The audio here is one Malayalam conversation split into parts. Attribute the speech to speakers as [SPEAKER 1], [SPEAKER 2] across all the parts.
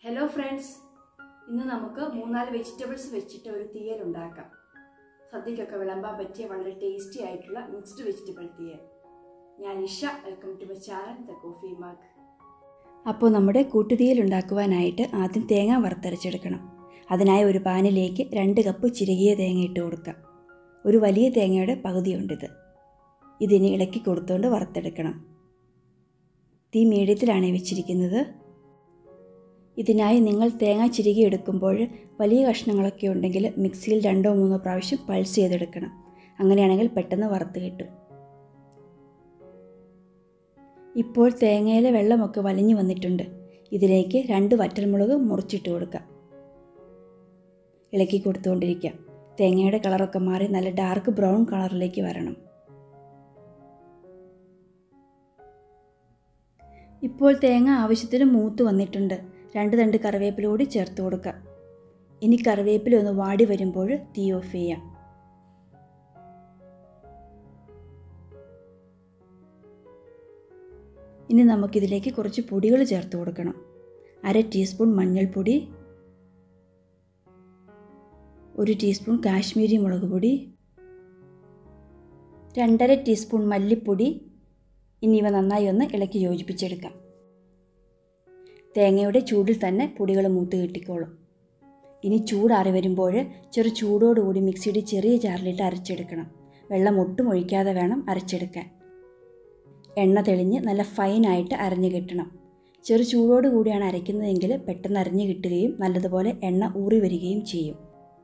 [SPEAKER 1] ഹലോ ഫ്രണ്ട്സ്, ഇന്ന് നമുക്ക് 3-4 വെജിറ്റബിൾസ് വെച്ചിട്ട് ഒരു തീയൽ ഉണ്ടാക്കാം. സദ്യക്കൊക്കെ വിളമ്പാൻ പറ്റിയ വളരെ ടേസ്റ്റി ആയിട്ടുള്ള മിക്സ്ഡ് വെജിറ്റബിൾ തീയൽ. ഞാൻ Isha, welcome to my channel the coffee mug. അപ്പോൾ നമ്മുടെ കൂട്ടുതീയൽ ഉണ്ടാക്കുവാനായിട്ട് ആദ്യം തേങ്ങ വറുത്തരച്ചെടുക്കണം. അതിനായി ഒരു പാനിലേക്ക് 2 കപ്പ് ചിരകിയ തേങ്ങ ഇട്ട് കൊടുക്കാം. ഒരു വലിയ തേങ്ങയുടെ പകുതിയുണ്ടിത്. ഇതിന് ഇളക്കി കൊടുത്തുകൊണ്ട് വറുത്തെടുക്കണം. തീ മീഡിയത്തിലാണ് വെച്ചിരിക്കുന്നത്. ഇതിനായി നിങ്ങൾ തേങ്ങ ചിരകി എടുക്കുമ്പോൾ വലിയ കഷ്ണങ്ങളൊക്കെ ഉണ്ടെങ്കിൽ മിക്സിയിൽ 2-3 പ്രാവശ്യം പൾസ് ചെയ്തെടുക്കണം. അങ്ങനെയാണെങ്കിൽ പെട്ടെന്ന് വറുത്ത് കിട്ടും. ഇപ്പോൾ തേങ്ങയിലെ വെള്ളമൊക്കെ വലിഞ്ഞു വന്നിട്ടുണ്ട്. ഇതിലേക്ക് 2 വറ്റൽമുളക് മുറിച്ചിട്ട് കൊടുക്കാം. ഇളക്കി കൊടുത്തുകൊണ്ടിരിക്കാം. തേങ്ങയുടെ കളറൊക്കെ മാറി നല്ല ഡാർക്ക് ബ്രൗൺ കളറിലേക്ക് വരണം. ഇപ്പോൾ തേങ്ങ ആവശ്യത്തിന് മൂത്ത് വന്നിട്ടുണ്ട്. 2 തണ്ട് കറിവേപ്പില കൂടി ചേർത്ത് കൊടുക്കാം. ഇനി കറിവേപ്പില ഒന്ന് വാടി വരുമ്പോൾ തീ ഓഫ് ചെയ്യാം. ഇനി നമുക്കിതിലേക്ക് കുറച്ച് പൊടികൾ ചേർത്ത് കൊടുക്കണം. 1/2 ടീസ്പൂൺ മഞ്ഞൾപ്പൊടി, 1 ടീസ്പൂൺ കാശ്മീരി മുളക് പൊടി, 2.5 ടീസ്പൂൺ മല്ലിപ്പൊടി. ഇനി ഇവ നന്നായി ഒന്ന് ഇളക്കി യോജിപ്പിച്ചെടുക്കാം. തേങ്ങയുടെ ചൂടിൽ തന്നെ പൊടികൾ മൂത്ത് കിട്ടിക്കോളും. ഇനി ചൂടാറി വരുമ്പോൾ ചെറു ചൂടോടുകൂടി മിക്സിയുടെ ചെറിയ ജാറിലിട്ട് അരച്ചെടുക്കണം. വെള്ളം ഒട്ടും ഒഴിക്കാതെ വേണം അരച്ചെടുക്കാൻ. എണ്ണ തെളിഞ്ഞ് നല്ല ഫൈനായിട്ട് അരഞ്ഞു കിട്ടണം. ചെറു ചൂടോടുകൂടിയാണ് അരയ്ക്കുന്നതെങ്കിൽ പെട്ടെന്ന് അരഞ്ഞു കിട്ടുകയും നല്ലതുപോലെ എണ്ണ ഊറി വരികയും ചെയ്യും.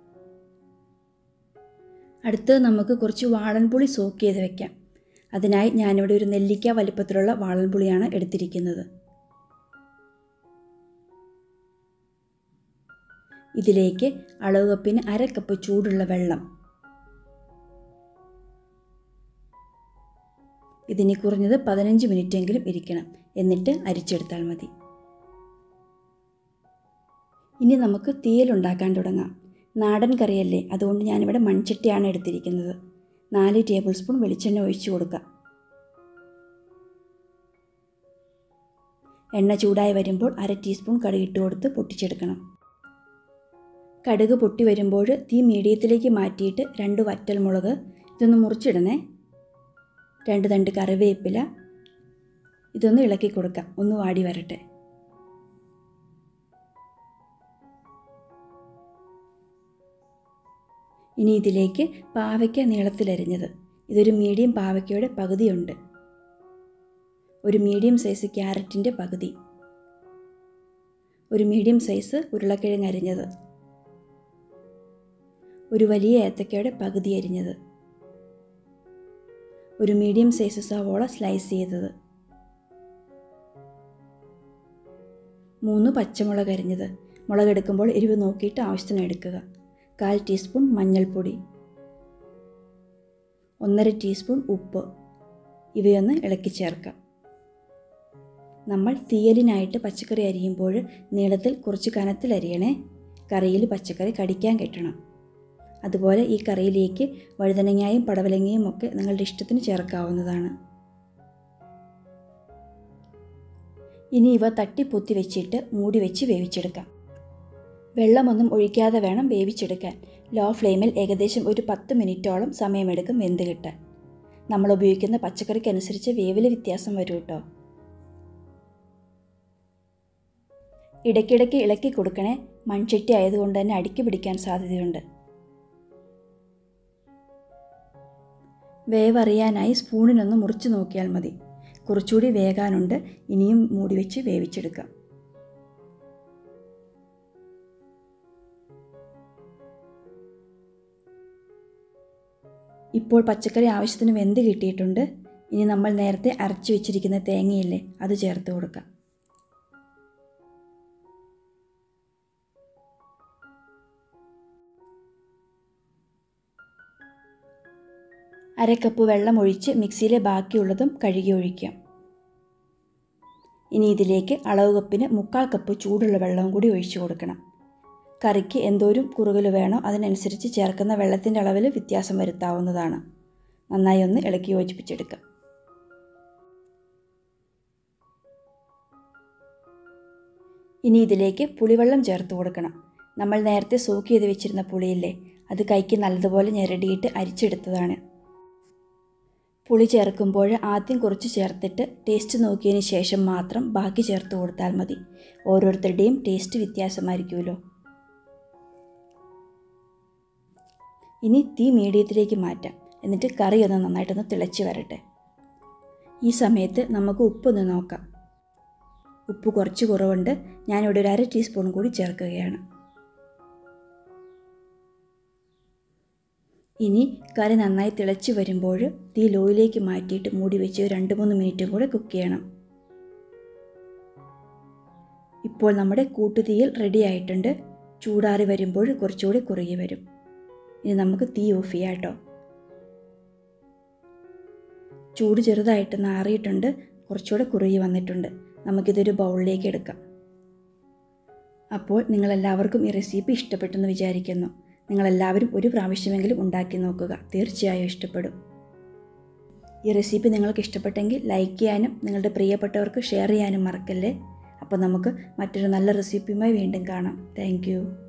[SPEAKER 1] അടുത്തത് നമുക്ക് കുറച്ച് വാളൻപുളി സോക്ക് ചെയ്ത് വെക്കാം. അതിനായി ഞാനിവിടെ ഒരു നെല്ലിക്ക വലിപ്പത്തിലുള്ള വാളൻപുളിയാണ് എടുത്തിരിക്കുന്നത്. ഇതിലേക്ക് അളവ് കപ്പിന് 1/2 കപ്പ് ചൂടുള്ള വെള്ളം. ഇതിന് കുറഞ്ഞത് 15 മിനിറ്റെങ്കിലും ഇരിക്കണം. എന്നിട്ട് അരിച്ചെടുത്താൽ മതി. ഇനി നമുക്ക് തീയൽ ഉണ്ടാക്കാൻ തുടങ്ങാം. നാടൻ കറിയല്ലേ, അതുകൊണ്ട് ഞാനിവിടെ മൺചട്ടിയാണ് എടുത്തിരിക്കുന്നത്. 4 ടേബിൾ സ്പൂൺ വെളിച്ചെണ്ണ ഒഴിച്ചു കൊടുക്കാം. എണ്ണ ചൂടായി വരുമ്പോൾ 1/2 ടീസ്പൂൺ കടുക് ഇട്ട് കൊടുത്ത് പൊട്ടിച്ചെടുക്കണം. കടുക് പൊട്ടി വരുമ്പോൾ തീ മീഡിയത്തിലേക്ക് മാറ്റിയിട്ട് 2 വറ്റൽമുളക് ഇതൊന്ന് മുറിച്ചിടണേ. 2 തണ്ട് കറിവേപ്പില ഇതൊന്ന് ഇളക്കി കൊടുക്കാം. ഒന്ന് വാടി വരട്ടെ. ഇനി ഇതിലേക്ക് പാവയ്ക്ക നീളത്തിലരിഞ്ഞത്. ഇതൊരു മീഡിയം പാവയ്ക്കയുടെ പകുതിയുണ്ട്. ഒരു മീഡിയം സൈസ് ക്യാരറ്റിൻ്റെ പകുതി, ഒരു മീഡിയം സൈസ് ഉരുളക്കിഴങ്ങ് അരിഞ്ഞത്, ഒരു വലിയ ഏത്തക്കയുടെ പകുതി അരിഞ്ഞത്, ഒരു മീഡിയം സൈസ് സവോള സ്ലൈസ് ചെയ്തത്, 3 പച്ചമുളക് അരിഞ്ഞത്. മുളകെടുക്കുമ്പോൾ എരിവ് നോക്കിയിട്ട് ആവശ്യത്തിന് എടുക്കുക. 1/4 ടീസ്പൂൺ മഞ്ഞൾപ്പൊടി, 1.5 ടീസ്പൂൺ ഉപ്പ്. ഇവയൊന്ന് ഇളക്കി ചേർക്കാം. നമ്മൾ തീയലിനായിട്ട് പച്ചക്കറി അരിയുമ്പോൾ നീളത്തിൽ കുറച്ച് കനത്തിൽ അരിയണേ. കറിയിൽ പച്ചക്കറി കടിക്കാൻ കിട്ടണം. അതുപോലെ ഈ കറിയിലേക്ക് വഴുതനങ്ങയും പടവലങ്ങയും ഒക്കെ നിങ്ങളുടെ ഇഷ്ടത്തിന് ചേർക്കാവുന്നതാണ്. ഇനി ഇവ തട്ടിപ്പൊത്തി വെച്ചിട്ട് മൂടി വെച്ച് വേവിച്ചെടുക്കാം. വെള്ളമൊന്നും ഒഴിക്കാതെ വേണം വേവിച്ചെടുക്കാൻ. ലോ ഫ്ലെയിമിൽ ഏകദേശം ഒരു 10 മിനിറ്റോളം സമയമെടുക്കും വെന്ത് കിട്ടാൻ. നമ്മൾ ഉപയോഗിക്കുന്ന പച്ചക്കറിക്കനുസരിച്ച് വേവിൽ വ്യത്യാസം വരും കേട്ടോ. ഇടയ്ക്കിടയ്ക്ക് ഇളക്കി കൊടുക്കണേ. മൺചട്ടി ആയതുകൊണ്ട് തന്നെ അടുക്കി പിടിക്കാൻ സാധ്യതയുണ്ട്. വേവറിയാനായി സ്പൂണിനൊന്ന് മുറിച്ച് നോക്കിയാൽ മതി. കുറച്ചുകൂടി വേകാനുണ്ട്. ഇനിയും മൂടി വെച്ച് വേവിച്ചെടുക്കാം. ഇപ്പോൾ പച്ചക്കറി ആവശ്യത്തിന് വെന്ത് കിട്ടിയിട്ടുണ്ട്. ഇനി നമ്മൾ നേരത്തെ അരച്ചു വെച്ചിരിക്കുന്ന തേങ്ങയില്ലേ, അത് ചേർത്ത് കൊടുക്കാം. 1/2 കപ്പ് വെള്ളം ഒഴിച്ച് മിക്സിയിലെ ബാക്കിയുള്ളതും കഴുകി ഒഴിക്കാം. ഇനി ഇതിലേക്ക് അളവ് കപ്പിന് 1/4 കപ്പ് ചൂടുള്ള വെള്ളവും കൂടി ഒഴിച്ചു കൊടുക്കണം. കറിക്ക് എന്തോരം കുറുകൽ വേണോ അതിനനുസരിച്ച് ചേർക്കുന്ന വെള്ളത്തിൻ്റെ അളവിൽ വ്യത്യാസം വരുത്താവുന്നതാണ്. നന്നായി ഒന്ന് ഇളക്കി യോജിപ്പിച്ചെടുക്കാം. ഇനി ഇതിലേക്ക് പുളിവെള്ളം ചേർത്ത് കൊടുക്കണം. നമ്മൾ നേരത്തെ സോക്ക് ചെയ്ത് വെച്ചിരുന്ന പുളിയില്ലേ, അത് കൈക്ക് നല്ലതുപോലെ ഞെരടിയിട്ട് അരിച്ചെടുത്തതാണ്. പുളി ചേർക്കുമ്പോൾ ആദ്യം കുറച്ച് ചേർത്തിട്ട് ടേസ്റ്റ് നോക്കിയതിന് ശേഷം മാത്രം ബാക്കി ചേർത്ത് കൊടുത്താൽ മതി. ഓരോരുത്തരുടെയും ടേസ്റ്റ് വ്യത്യാസമായിരിക്കുമല്ലോ. ഇനി തീ മീഡിയത്തിലേക്ക് മാറ്റാം. എന്നിട്ട് കറി ഒന്ന് നന്നായിട്ടൊന്ന് തിളച്ച് വരട്ടെ. ഈ സമയത്ത് നമുക്ക് ഉപ്പൊന്ന് നോക്കാം. ഉപ്പ് കുറച്ച് കുറവുണ്ട്. ഞാനിവിടെ ഒരു 1/2 ടീസ്പൂൺ കൂടി ചേർക്കുകയാണ്. ഇനി കറി നന്നായി തിളച്ച് വരുമ്പോൾ തീ ലോയിലേക്ക് മാറ്റിയിട്ട് മൂടി വെച്ച് 2-3 മിനിറ്റും കൂടെ കുക്ക് ചെയ്യണം. ഇപ്പോൾ നമ്മുടെ കൂട്ടുതീയിൽ റെഡി ആയിട്ടുണ്ട്. ചൂടാറി വരുമ്പോൾ കുറച്ചുകൂടി കുറുകി വരും. ഇനി നമുക്ക് തീ ഓഫ് ചെയ്യാം കേട്ടോ. ചൂട് ചെറുതായിട്ട് നാറിയിട്ടുണ്ട്, കുറച്ചുകൂടെ കുറുകി വന്നിട്ടുണ്ട്. നമുക്കിതൊരു ബൗളിലേക്ക് എടുക്കാം. അപ്പോൾ നിങ്ങളെല്ലാവർക്കും ഈ റെസിപ്പി ഇഷ്ടപ്പെട്ടെന്ന് വിചാരിക്കുന്നു. നിങ്ങളെല്ലാവരും ഒരു പ്രാവശ്യമെങ്കിലും ഉണ്ടാക്കി നോക്കുക. തീർച്ചയായും ഇഷ്ടപ്പെടും. ഈ റെസിപ്പി നിങ്ങൾക്ക് ഇഷ്ടപ്പെട്ടെങ്കിൽ ലൈക്ക് ചെയ്യാനും നിങ്ങളുടെ പ്രിയപ്പെട്ടവർക്ക് ഷെയർ ചെയ്യാനും മറക്കല്ലേ. അപ്പോൾ നമുക്ക് മറ്റൊരു നല്ല റെസിപ്പിയുമായി വീണ്ടും കാണാം. Thank U.